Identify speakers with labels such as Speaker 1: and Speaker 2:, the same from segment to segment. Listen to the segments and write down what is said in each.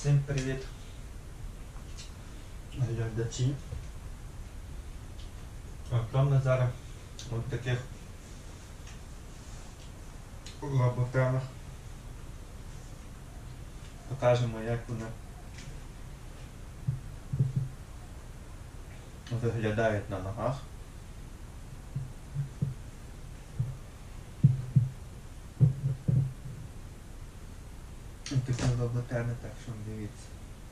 Speaker 1: Всім привіт, глядачі. От ми зараз у таких лабутенах покажемо, як вони виглядають на ногах. Такі лабутени, так що дивіться.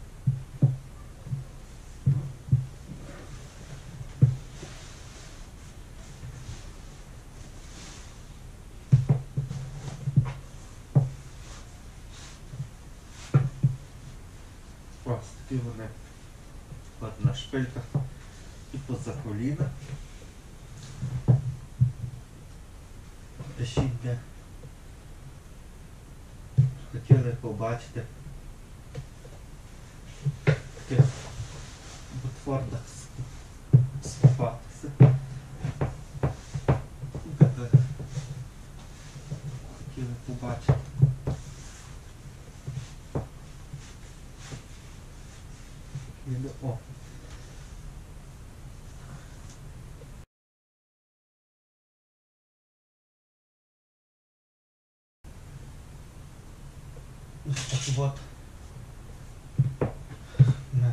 Speaker 1: Ось такі вони от на шпильках і поза коліна. Пишіть, де хотіли побачити таких ботфордах скупатися. Де ви хотіли побачити. О! Так вот ми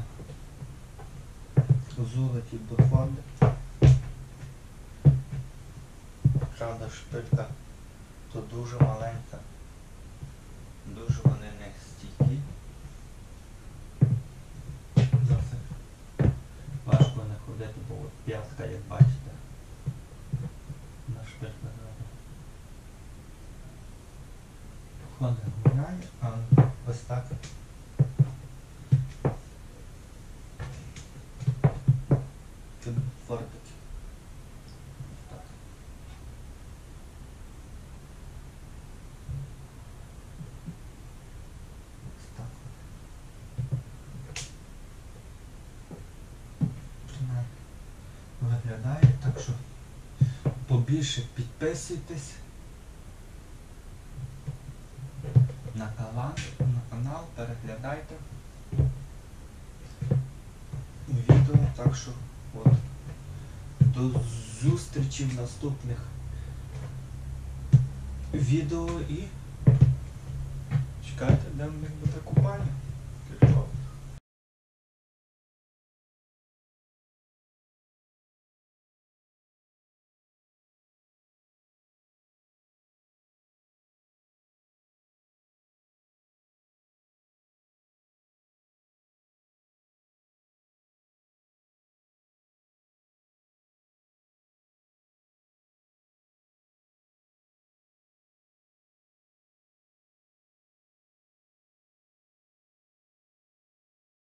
Speaker 1: золоті ботфорди. Правда, шпилька то дуже маленька, дуже вони не стійкі. Досить важко не ходити, бо от п'ятка, як бачите, на шпилька ходить гуляє, а ось так це ботфордики. Так. Ось так. Виглядає, так що побільше підписуйтесь на канал, переглядайте відео, так що от, до зустрічі в наступних відео і чекайте, де в них буде купання.